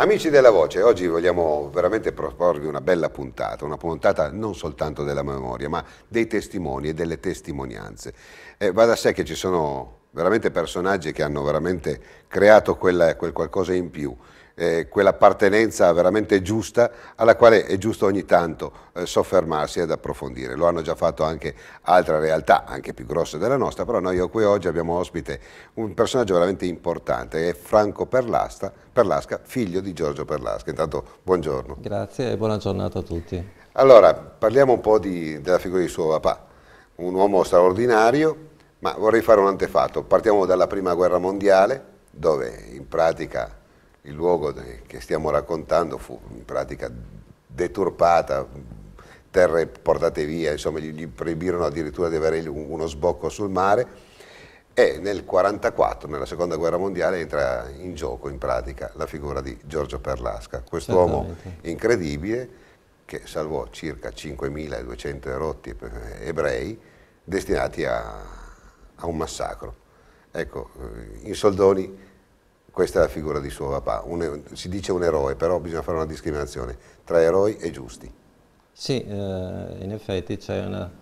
Amici della Voce, oggi vogliamo veramente proporvi una bella una puntata non soltanto della memoria, ma dei testimoni e delle testimonianze. Va da sé che ci sono veramente personaggi che hanno veramente creato quel qualcosa in più, quell'appartenenza veramente giusta alla quale è giusto ogni tanto soffermarsi ed approfondire. Lo hanno già fatto anche altre realtà, anche più grosse della nostra, però noi qui oggi abbiamo ospite un personaggio veramente importante, che è Franco Perlasca, figlio di Giorgio Perlasca. Intanto buongiorno. Grazie e buona giornata a tutti. Allora, parliamo un po' della figura di suo papà, un uomo straordinario, ma vorrei fare un antefatto. Partiamo dalla Prima Guerra Mondiale, dove in pratica il luogo che stiamo raccontando fu in pratica deturpata, terre portate via, insomma gli proibirono addirittura di avere uno sbocco sul mare. E nel 1944, nella Seconda Guerra Mondiale, entra in gioco in pratica la figura di Giorgio Perlasca, quest'uomo incredibile che salvò circa 5.200 erotti ebrei destinati a un massacro. Ecco, in soldoni questa è la figura di suo papà, si dice un eroe, però bisogna fare una discriminazione tra eroi e giusti. Sì, in effetti c'è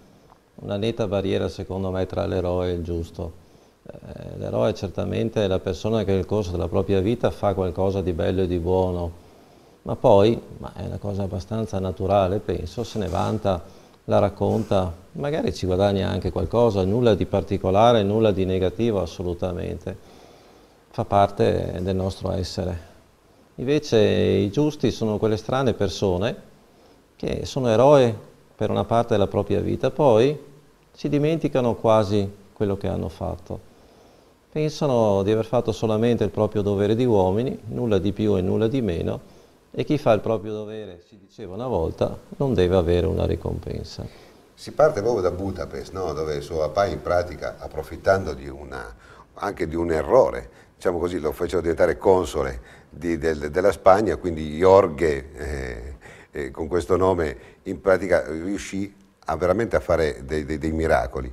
una netta barriera secondo me tra l'eroe e il giusto. L'eroe certamente è la persona che nel corso della propria vita fa qualcosa di bello e di buono, ma poi, ma è una cosa abbastanza naturale, penso, se ne vanta, la racconta, magari ci guadagna anche qualcosa, nulla di particolare, nulla di negativo assolutamente, fa parte del nostro essere. Invece i giusti sono quelle strane persone che sono eroi per una parte della propria vita, poi si dimenticano quasi quello che hanno fatto. Pensano di aver fatto solamente il proprio dovere di uomini, nulla di più e nulla di meno, e chi fa il proprio dovere, si diceva una volta, non deve avere una ricompensa. Si parte proprio da Budapest, no? Dove suo papà in pratica, approfittando anche di un errore, diciamo così, lo fecero diventare console della Spagna, quindi Jorge, con questo nome, in pratica riuscì veramente a fare dei miracoli.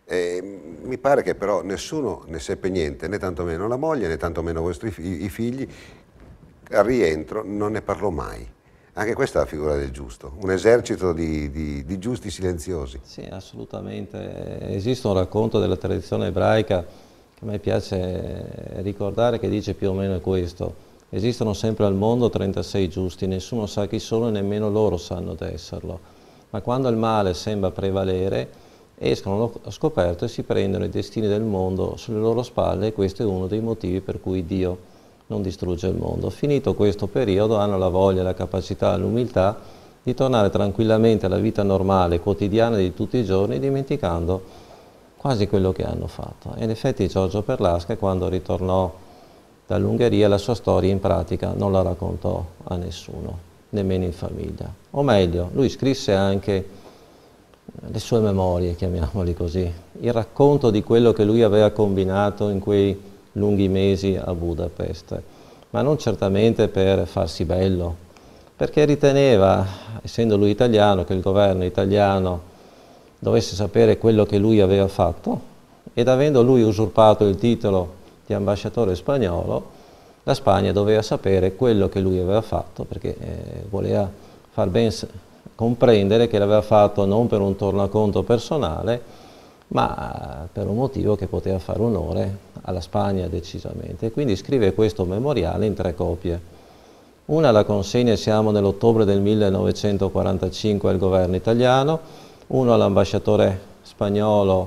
Mi pare che però nessuno ne seppe niente, né tantomeno la moglie, né tantomeno i figli. Al rientro non ne parlò mai. Anche questa è la figura del giusto, un esercito di giusti silenziosi. Sì, assolutamente. Esiste un racconto della tradizione ebraica che a me piace ricordare, che dice più o meno questo: esistono sempre al mondo 36 giusti, nessuno sa chi sono e nemmeno loro sanno di esserlo, ma quando il male sembra prevalere escono allo scoperto e si prendono i destini del mondo sulle loro spalle, e questo è uno dei motivi per cui Dio non distrugge il mondo. Finito questo periodo hanno la voglia, la capacità, l'umiltà di tornare tranquillamente alla vita normale, quotidiana di tutti i giorni, dimenticando quasi quello che hanno fatto. E in effetti Giorgio Perlasca, quando ritornò dall'Ungheria, la sua storia in pratica non la raccontò a nessuno, nemmeno in famiglia. O meglio, lui scrisse anche le sue memorie, chiamiamoli così, il racconto di quello che lui aveva combinato in quei lunghi mesi a Budapest, ma non certamente per farsi bello, perché riteneva, essendo lui italiano, che il governo italiano dovesse sapere quello che lui aveva fatto, ed avendo lui usurpato il titolo di ambasciatore spagnolo, la Spagna doveva sapere quello che lui aveva fatto, perché voleva far ben comprendere che l'aveva fatto non per un tornaconto personale, ma per un motivo che poteva fare onore alla Spagna decisamente. E quindi scrive questo memoriale in 3 copie. Una la consegna, siamo nell'ottobre del 1945, al governo italiano, uno all'ambasciatore spagnolo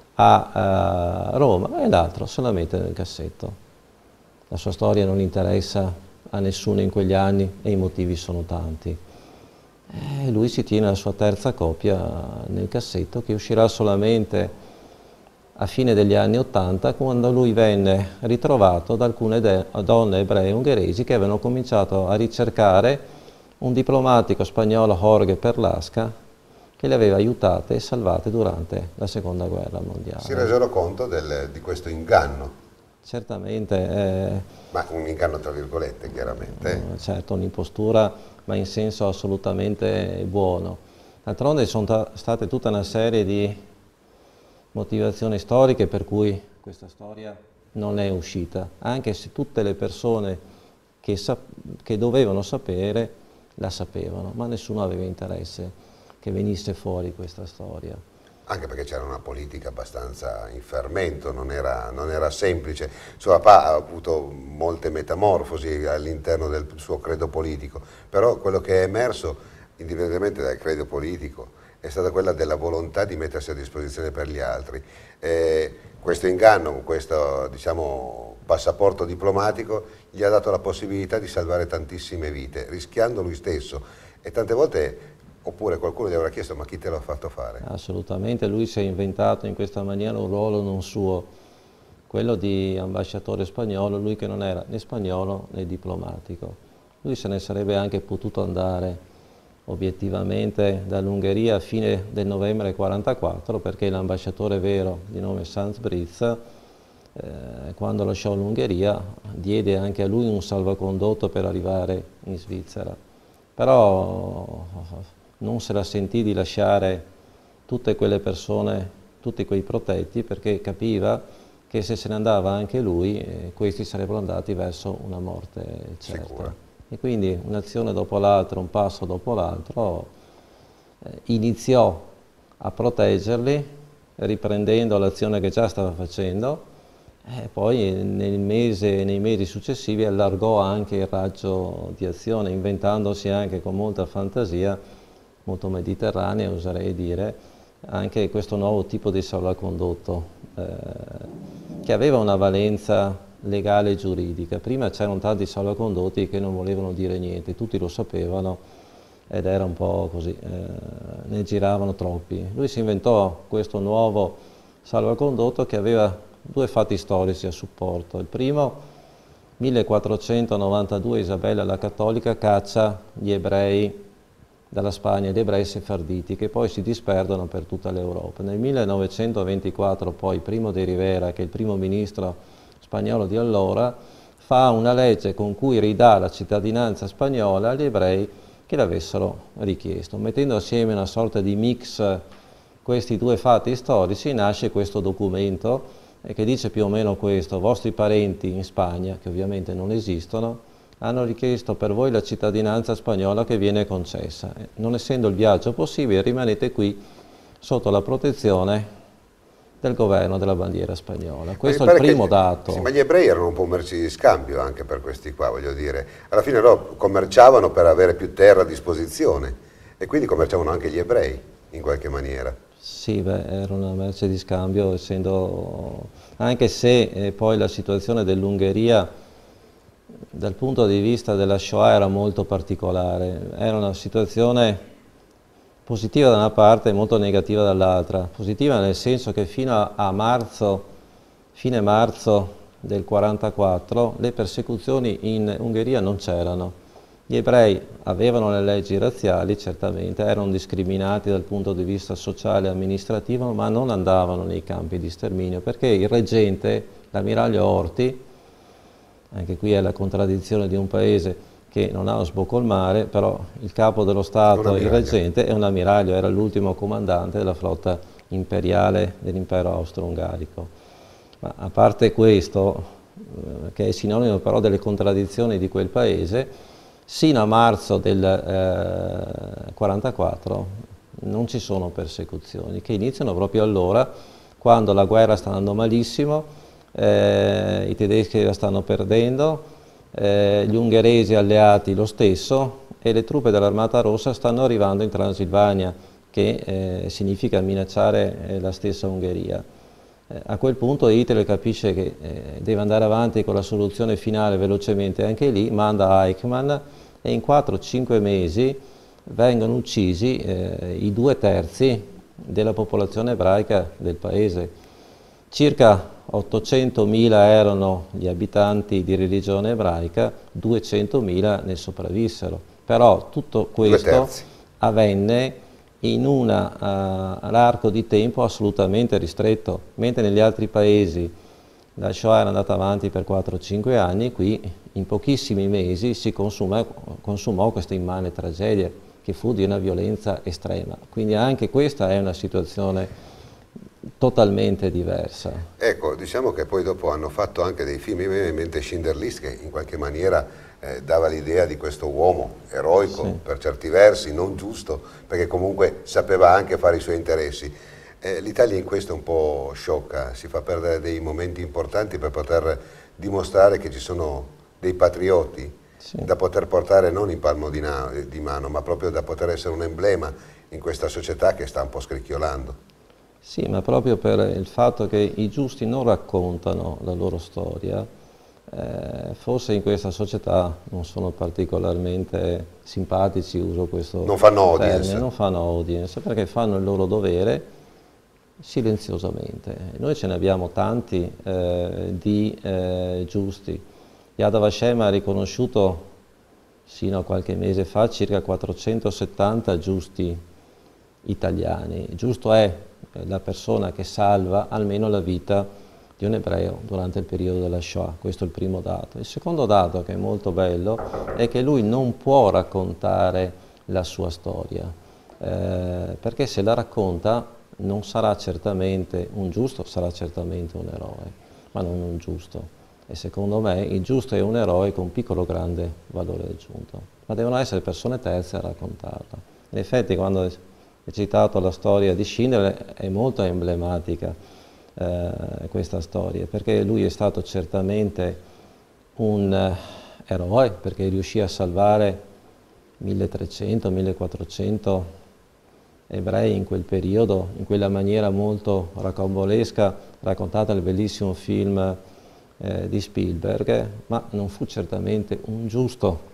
a Roma e l'altro solamente nel cassetto. La sua storia non interessa a nessuno in quegli anni e i motivi sono tanti. Lui si tiene la sua 3ª copia nel cassetto, che uscirà solamente a fine degli anni '80, quando lui venne ritrovato da alcune donne ebree ungheresi che avevano cominciato a ricercare un diplomatico spagnolo, Jorge Perlasca, che le aveva aiutate e salvate durante la Seconda Guerra Mondiale. Si resero conto di questo inganno. Certamente. Ma un inganno tra virgolette, chiaramente. Certo, un'impostura, ma in senso assolutamente buono. D'altronde sono state tutta una serie di motivazioni storiche per cui questa storia non è uscita, anche se tutte le persone che dovevano sapere la sapevano, ma nessuno aveva interesse che venisse fuori questa storia. Anche perché c'era una politica abbastanza in fermento, non era semplice. Suo papà ha avuto molte metamorfosi all'interno del suo credo politico, però quello che è emerso, indipendentemente dal credo politico, è stata quella della volontà di mettersi a disposizione per gli altri. Questo inganno, questo diciamo, passaporto diplomatico gli ha dato la possibilità di salvare tantissime vite, rischiando lui stesso. E tante volte, oppure qualcuno gli avrà chiesto, ma chi te l'ha fatto fare? Assolutamente, lui si è inventato in questa maniera un ruolo non suo, quello di ambasciatore spagnolo, lui che non era né spagnolo né diplomatico. Lui se ne sarebbe anche potuto andare obiettivamente dall'Ungheria a fine del novembre 1944, perché l'ambasciatore vero di nome Sanz Briz, quando lasciò l'Ungheria, diede anche a lui un salvacondotto per arrivare in Svizzera. Però non se la sentì di lasciare tutte quelle persone, tutti quei protetti, perché capiva che se se ne andava anche lui, questi sarebbero andati verso una morte certa. Sicura. E quindi un'azione dopo l'altra, un passo dopo l'altro, iniziò a proteggerli, riprendendo l'azione che già stava facendo, e poi nei mesi successivi allargò anche il raggio di azione, inventandosi anche con molta fantasia, molto mediterranea oserei dire, anche questo nuovo tipo di salvacondotto, che aveva una valenza legale e giuridica. Prima c'erano tanti salvacondotti che non volevano dire niente, tutti lo sapevano ed era un po' così, ne giravano troppi. Lui si inventò questo nuovo salvacondotto che aveva due fatti storici a supporto. Il primo, 1492, Isabella la Cattolica caccia gli ebrei dalla Spagna, gli ebrei sefarditi, che poi si disperdono per tutta l'Europa. Nel 1924 poi Primo de Rivera, che è il primo ministro spagnolo di allora, fa una legge con cui ridà la cittadinanza spagnola agli ebrei che l'avessero richiesto. Mettendo assieme una sorta di mix questi due fatti storici nasce questo documento che dice più o meno questo: vostri parenti in Spagna, che ovviamente non esistono, hanno richiesto per voi la cittadinanza spagnola che viene concessa. Non essendo il viaggio possibile, rimanete qui sotto la protezione del governo della bandiera spagnola. Questo è il primo dato. Sì, ma gli ebrei erano un po' merci di scambio anche per questi qua, voglio dire. Alla fine loro commerciavano per avere più terra a disposizione e quindi commerciavano anche gli ebrei in qualche maniera. Sì, beh, era una merce di scambio, anche se poi la situazione dell'Ungheria dal punto di vista della Shoah era molto particolare. Era una situazione positiva da una parte e molto negativa dall'altra. Positiva nel senso che fino a marzo, fine marzo del 1944, le persecuzioni in Ungheria non c'erano. Gli ebrei avevano le leggi razziali, certamente, erano discriminati dal punto di vista sociale e amministrativo, ma non andavano nei campi di sterminio, perché il reggente, l'ammiraglio Horthy, anche qui è la contraddizione di un paese che non ha lo sbocco al mare, però il capo dello Stato, il reggente, è un ammiraglio, era l'ultimo comandante della flotta imperiale dell'impero austro-ungarico. Ma a parte questo, che è sinonimo però delle contraddizioni di quel paese, sino a marzo del 1944 non ci sono persecuzioni, che iniziano proprio allora, quando la guerra sta andando malissimo, i tedeschi la stanno perdendo, gli ungheresi alleati lo stesso, e le truppe dell'Armata Rossa stanno arrivando in Transilvania, che significa minacciare la stessa Ungheria. A quel punto Hitler capisce che deve andare avanti con la soluzione finale velocemente anche lì, manda Eichmann e in 4-5 mesi vengono uccisi i 2/3 della popolazione ebraica del paese. Circa 800.000 erano gli abitanti di religione ebraica, 200.000 ne sopravvissero. Però tutto questo avvenne in un arco di tempo assolutamente ristretto, mentre negli altri paesi la Shoah era andata avanti per 4-5 anni, qui in pochissimi mesi si consumò questa immane tragedia, che fu di una violenza estrema. Quindi anche questa è una situazione totalmente diversa. Ecco, diciamo che poi dopo hanno fatto anche dei film, mi viene in mente Schindler's List, che in qualche maniera dava l'idea di questo uomo eroico, Sì. per certi versi, non giusto, perché comunque sapeva anche fare i suoi interessi. L'Italia in questo è un po' sciocca, si fa perdere dei momenti importanti per poter dimostrare che ci sono dei patrioti Sì. da poter portare non in palmo di mano, ma proprio da poter essere un emblema in questa società che sta un po' scricchiolando. Sì, ma proprio per il fatto che i giusti non raccontano la loro storia, forse in questa società non sono particolarmente simpatici, uso questo Non fanno termine, audience. non fanno audience, perché fanno il loro dovere silenziosamente. Noi ce ne abbiamo tanti di giusti. Yad Vashem ha riconosciuto sino a qualche mese fa circa 470 giusti italiani. Giusto è la persona che salva almeno la vita di un ebreo durante il periodo della Shoah. Questo è il primo dato. Il secondo dato, che è molto bello, è che lui non può raccontare la sua storia, perché se la racconta non sarà certamente un giusto, sarà certamente un eroe, ma non un giusto. E secondo me il giusto è un eroe con un piccolo grande valore aggiunto, ma devono essere persone terze a raccontarla. In effetti, quando hai citato la storia di Schindler, è molto emblematica questa storia, perché lui è stato certamente un eroe, perché riuscì a salvare 1300-1400 ebrei in quel periodo, in quella maniera molto rocambolesca, raccontata nel bellissimo film di Spielberg, ma non fu certamente un giusto,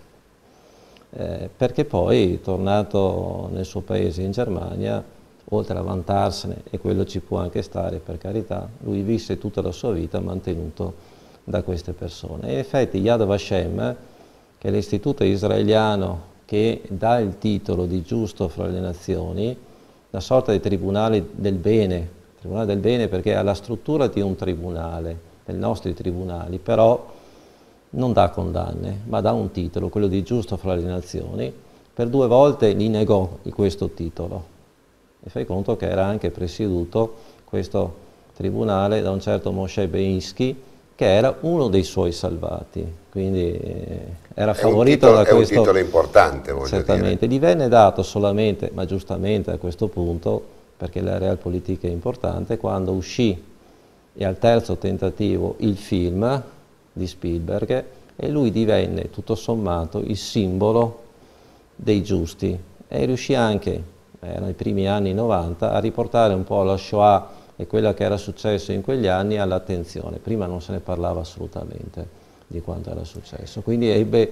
perché poi, tornato nel suo paese in Germania, oltre a vantarsene, e quello ci può anche stare per carità, lui visse tutta la sua vita mantenuto da queste persone. E in effetti Yad Vashem, che è l'istituto israeliano che dà il titolo di giusto fra le nazioni, una sorta di tribunale del bene perché ha la struttura di un tribunale, dei nostri tribunali, però non dà condanne, ma dà un titolo, quello di giusto fra le nazioni. Per 2 volte gli negò questo titolo. E fai conto che era anche presieduto questo tribunale da un certo Moshe Beinsky, che era uno dei suoi salvati, quindi era favorito da questo. È un titolo importante, voglio certamente. dire. Gli venne dato solamente, ma giustamente a questo punto, perché la realpolitik è importante, quando uscì, e al terzo tentativo, il film di Spielberg, e lui divenne tutto sommato il simbolo dei giusti, e riuscì anche, nei primi anni 90, a riportare un po' la Shoah e quello che era successo in quegli anni all'attenzione. Prima non se ne parlava assolutamente di quanto era successo, quindi ebbe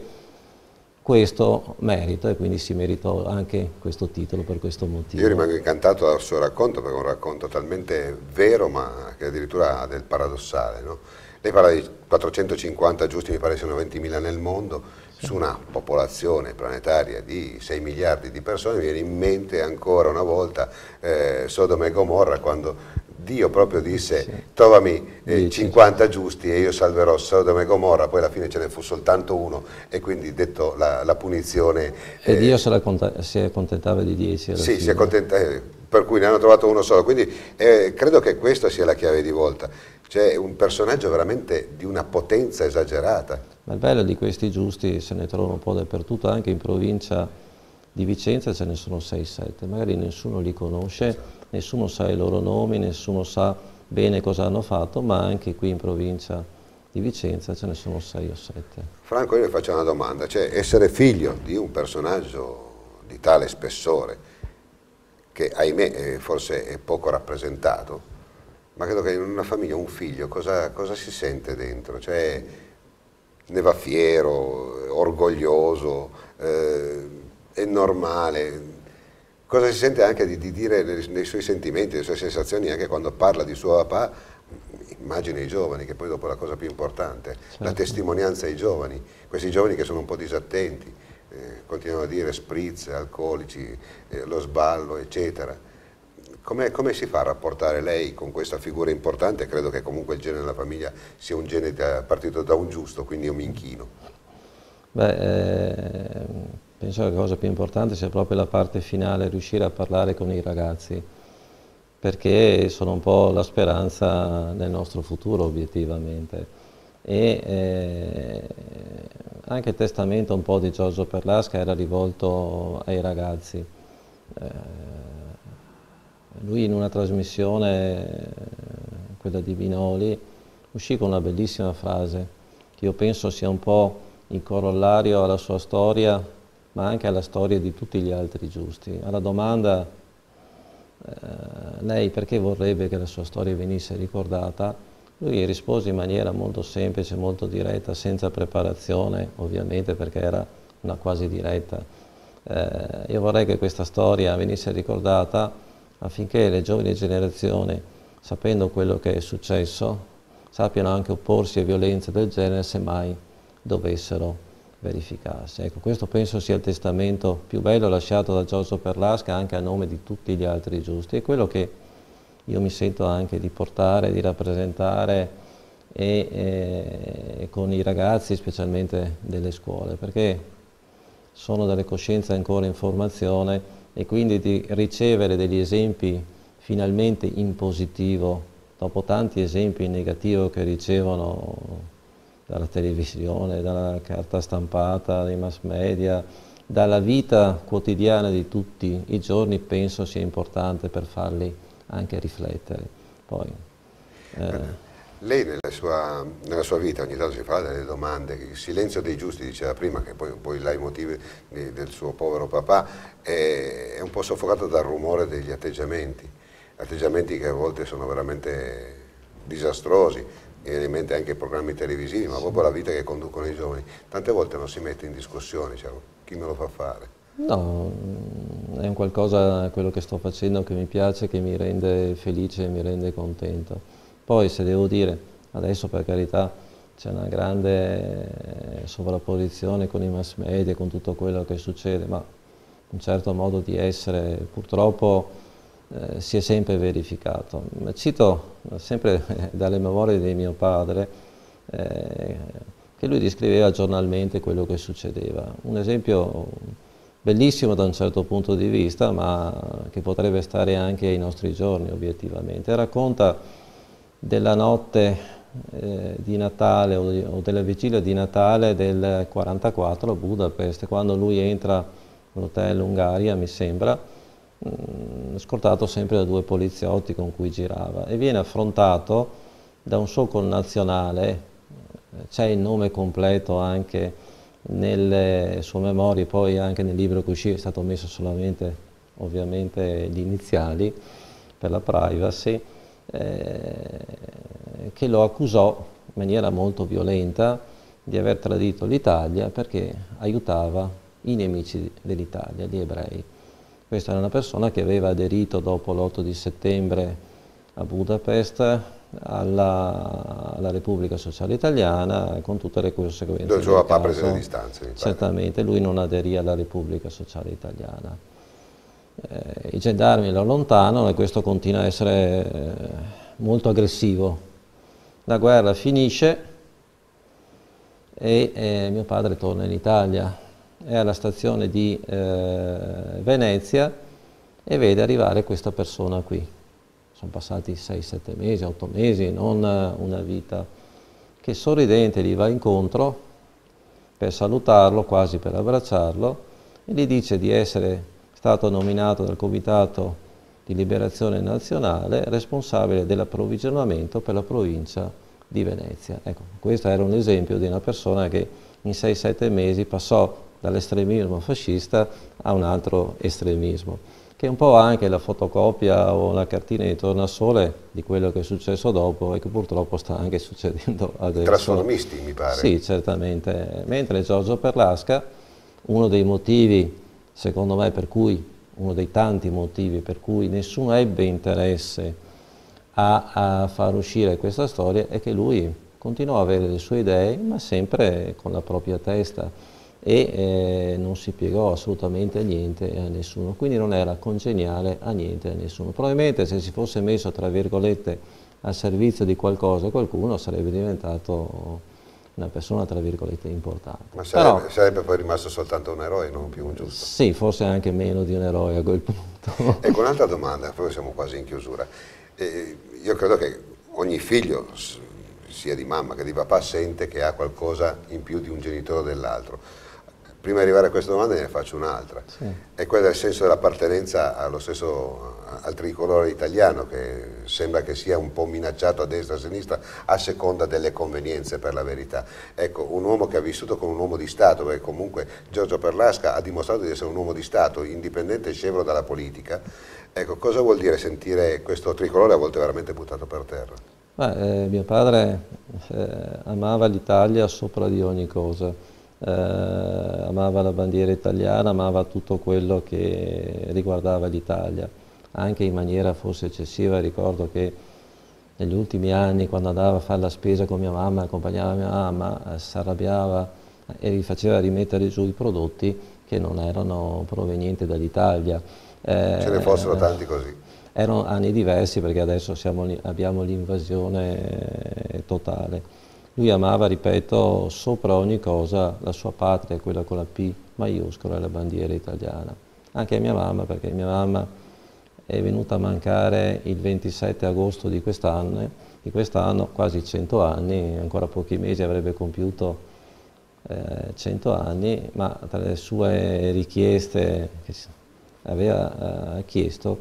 questo merito e quindi si meritò anche questo titolo per questo motivo. Io rimango incantato dal suo racconto, perché è un racconto talmente vero, ma che addirittura ha del paradossale, no? Lei parla di 450 giusti, mi pare siano 20.000 nel mondo, su una popolazione planetaria di 6 miliardi di persone. Mi viene in mente ancora una volta Sodoma e Gomorra, quando Dio proprio disse trovami 50 giusti e io salverò Sodoma e Gomorra, poi alla fine ce ne fu soltanto uno e quindi detto la punizione. E Dio si accontentava di 10 alla Sì, fine. si accontenta, per cui ne hanno trovato uno solo, quindi credo che questa sia la chiave di volta. C'è un personaggio veramente di una potenza esagerata. Ma il bello di questi giusti se ne trovano un po' dappertutto, anche in provincia di Vicenza ce ne sono 6-7, magari nessuno li conosce, nessuno sa i loro nomi, nessuno sa bene cosa hanno fatto, ma anche qui in provincia di Vicenza ce ne sono 6 o 7. Franco, io le faccio una domanda, cioè essere figlio di un personaggio di tale spessore, che ahimè forse è poco rappresentato, ma credo che in una famiglia un figlio cosa si sente dentro? Cioè, ne va fiero, orgoglioso, è normale. Cosa si sente anche di dire nei suoi sentimenti, le sue sensazioni, anche quando parla di suo papà? Immagina i giovani, che poi dopo è la cosa più importante, la testimonianza ai giovani, questi giovani che sono un po' disattenti, continuano a dire spritz, alcolici, lo sballo, eccetera. Come si fa a rapportare lei con questa figura importante? Credo che comunque il gene della famiglia sia un gene partito da un giusto, quindi io mi inchino. Penso che la cosa più importante sia proprio la parte finale, riuscire a parlare con i ragazzi, perché sono un po' la speranza nel nostro futuro, obiettivamente. e anche il testamento un po' di Giorgio Perlasca era rivolto ai ragazzi. Lui in una trasmissione, quella di Vinoli, uscì con una bellissima frase che io penso sia un po' il corollario alla sua storia, ma anche alla storia di tutti gli altri giusti. Alla domanda lei perché vorrebbe che la sua storia venisse ricordata, lui rispose in maniera molto semplice, molto diretta, senza preparazione, ovviamente perché era una quasi diretta. Io vorrei che questa storia venisse ricordata affinché le giovani generazioni, sapendo quello che è successo, sappiano anche opporsi a violenze del genere se mai dovessero verificarsi. Ecco, questo penso sia il testamento più bello lasciato da Giorgio Perlasca anche a nome di tutti gli altri giusti, è quello che io mi sento anche di portare, di rappresentare e con i ragazzi, specialmente delle scuole, perché sono delle coscienze ancora in formazione e quindi di ricevere degli esempi finalmente in positivo, dopo tanti esempi in negativo che ricevono dalla televisione, dalla carta stampata, dai mass media, dalla vita quotidiana di tutti i giorni, penso sia importante per farli anche riflettere. Poi, lei nella sua vita ogni tanto si fa delle domande, il silenzio dei giusti diceva prima, che poi il leitmotiv del suo povero papà è un po' soffocato dal rumore degli atteggiamenti che a volte sono veramente disastrosi, mi viene in mente anche i programmi televisivi, ma proprio la vita che conducono i giovani, tante volte non si mette in discussione, diciamo, chi me lo fa fare? no, è un qualcosa, quello che sto facendo, che mi piace, che mi rende felice, mi rende contento. Poi se devo dire, adesso per carità c'è una grande sovrapposizione con i mass media, con tutto quello che succede, ma un certo modo di essere purtroppo si è sempre verificato. Cito sempre dalle memorie di mio padre che lui descriveva giornalmente quello che succedeva. Un esempio bellissimo da un certo punto di vista, ma che potrebbe stare anche ai nostri giorni obiettivamente. Racconta della notte di Natale o della vigilia di Natale del 44 a Budapest, quando lui entra all'hotel Hungaria, mi sembra, scortato sempre da due poliziotti con cui girava e viene affrontato da un suo connazionale, c'è il nome completo anche nelle sue memorie, poi anche nel libro che uscì è stato messo solamente ovviamente gli iniziali per la privacy, che lo accusò in maniera molto violenta di aver tradito l'Italia perché aiutava i nemici dell'Italia, gli ebrei. Questa era una persona che aveva aderito dopo l'8 di settembre a Budapest alla Repubblica Sociale Italiana con tutte le conseguenze. Dove il suo papà prese le distanze. Certamente, lui non aderì alla Repubblica Sociale Italiana. I gendarmi lo allontanano e questo continua a essere molto aggressivo. La guerra finisce e mio padre torna in Italia. È alla stazione di Venezia e vede arrivare questa persona qui. Sono passati 6-7 mesi, 8 mesi, non una vita, che sorridente gli va incontro per salutarlo, quasi per abbracciarlo, e gli dice di essere stato nominato dal Comitato di Liberazione Nazionale responsabile dell'approvvigionamento per la provincia di Venezia. Ecco, questo era un esempio di una persona che in 6-7 mesi passò dall'estremismo fascista a un altro estremismo, che è un po' anche la fotocopia o la cartina di tornasole di quello che è successo dopo e che purtroppo sta anche succedendo adesso. Trasformisti, mi pare. Sì, certamente. Mentre Giorgio Perlasca, uno dei motivi, secondo me, per cui, uno dei tanti motivi per cui nessuno ebbe interesse a far uscire questa storia, è che lui continuò ad avere le sue idee, ma sempre con la propria testa, e non si piegò assolutamente a niente e a nessuno, quindi non era congeniale a niente e a nessuno. Probabilmente se si fosse messo, tra virgolette, al servizio di qualcosa, qualcuno sarebbe diventato una persona, tra virgolette, importante. Ma sarebbe poi rimasto soltanto un eroe, non più un giusto? Sì, forse anche meno di un eroe a quel punto. Ecco, un'altra domanda, poi siamo quasi in chiusura. Io credo che ogni figlio sia di mamma che di papà, sente che ha qualcosa in più di un genitore o dell'altro. Prima di arrivare a questa domanda ne faccio un'altra. Sì. E quello è il senso dell'appartenenza al tricolore italiano, che sembra che sia un po' minacciato a destra e a sinistra a seconda delle convenienze, per la verità. Ecco, un uomo che ha vissuto con un uomo di Stato, perché comunque Giorgio Perlasca ha dimostrato di essere un uomo di Stato, indipendente e scevro dalla politica. Ecco, cosa vuol dire sentire questo tricolore a volte veramente buttato per terra? Mio padre amava l'Italia sopra di ogni cosa. Amava la bandiera italiana, amava tutto quello che riguardava l'Italia, anche in maniera forse eccessiva. Ricordo che negli ultimi anni, quando andava a fare la spesa con mia mamma, accompagnava mia mamma, si arrabbiava e vi faceva rimettere giù i prodotti che non erano provenienti dall'Italia. Ce ne fossero tanti così. Erano anni diversi, perché adesso abbiamo l'invasione totale. Lui amava, ripeto, sopra ogni cosa la sua patria, quella con la P maiuscola, la bandiera italiana. Anche mia mamma, perché mia mamma è venuta a mancare il 27 agosto di quest'anno, quasi 100 anni, ancora pochi mesi avrebbe compiuto 100 anni, ma tra le sue richieste che aveva chiesto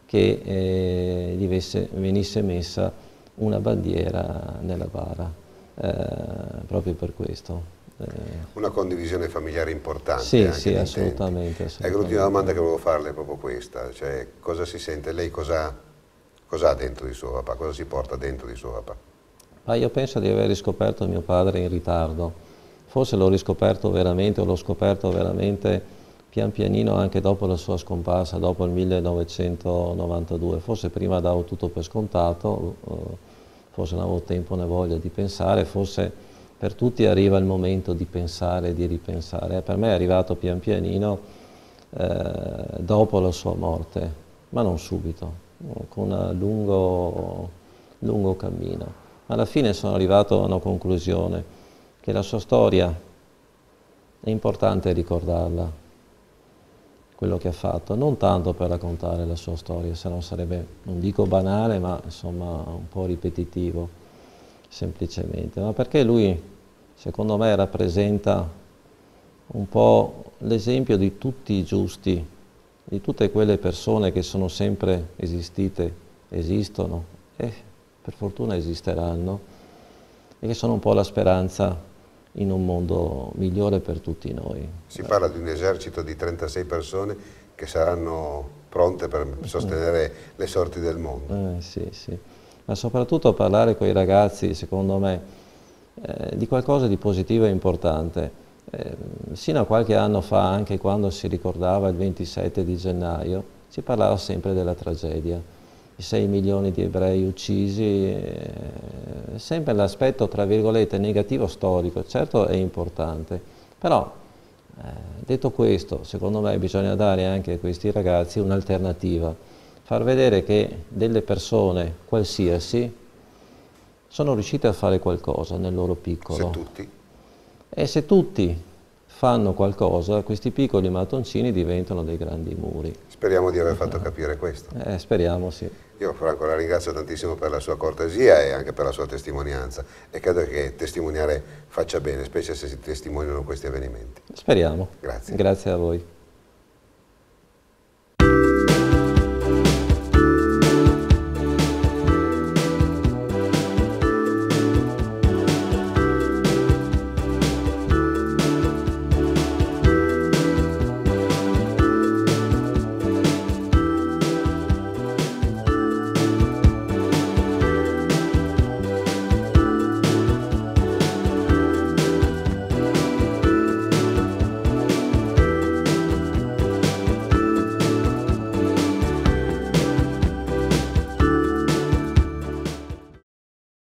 che gli venisse messa una bandiera nella bara. Proprio per questo. Una condivisione familiare importante. Sì, anche sì, assolutamente. Ecco, l'ultima domanda che volevo farle è proprio questa, cioè cosa si sente, lei cosa ha dentro di suo papà, cosa si porta dentro di suo papà? Io penso di aver riscoperto mio padre in ritardo, forse l'ho riscoperto veramente, o l'ho scoperto veramente pian pianino anche dopo la sua scomparsa, dopo il 1992, forse prima davo tutto per scontato, forse non avevo tempo né voglia di pensare, forse per tutti arriva il momento di pensare e di ripensare. Per me è arrivato pian pianino dopo la sua morte, ma non subito, con un lungo cammino. Alla fine sono arrivato a una conclusione, che la sua storia è importante ricordarla, quello che ha fatto, non tanto per raccontare la sua storia, se no sarebbe, non dico banale, ma insomma un po' ripetitivo, semplicemente, ma perché lui, secondo me, rappresenta un po' l'esempio di tutti i giusti, di tutte quelle persone che sono sempre esistite, esistono e per fortuna esisteranno, e che sono un po' la speranza in un mondo migliore per tutti noi. Si parla di un esercito di 36 persone che saranno pronte per sostenere le sorti del mondo. Sì, sì. Ma soprattutto parlare con i ragazzi, secondo me, di qualcosa di positivo e importante. Sino a qualche anno fa, anche quando si ricordava il 27 di gennaio, si parlava sempre della tragedia. I 6 milioni di ebrei uccisi, sempre l'aspetto, tra virgolette, negativo storico, certo è importante, però detto questo, secondo me bisogna dare anche a questi ragazzi un'alternativa, far vedere che delle persone qualsiasi sono riuscite a fare qualcosa nel loro piccolo. Se tutti? E se tutti fanno qualcosa, questi piccoli mattoncini diventano dei grandi muri. Speriamo di aver fatto capire questo. Speriamo, sì. Io Franco la ringrazio tantissimo per la sua cortesia e anche per la sua testimonianza, e credo che testimoniare faccia bene, specie se si testimoniano questi avvenimenti. Speriamo. Grazie. Grazie a voi.